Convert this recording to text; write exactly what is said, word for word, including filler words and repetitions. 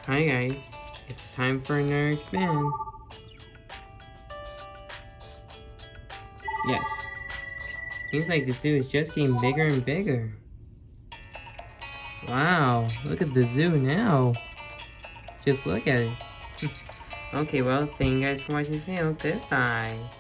Hi guys, it's time for another spin. Yes, seems like the zoo is just getting bigger and bigger. Wow, look at the zoo now. Just look at it. Okay, well, thank you guys for watching this video. Goodbye.